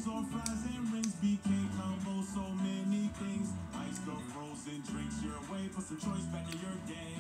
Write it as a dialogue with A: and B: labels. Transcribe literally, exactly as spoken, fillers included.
A: tacos or fries and rings, B K combo, so many things. Ice cup, frozen drinks your way, put some choice back in your game.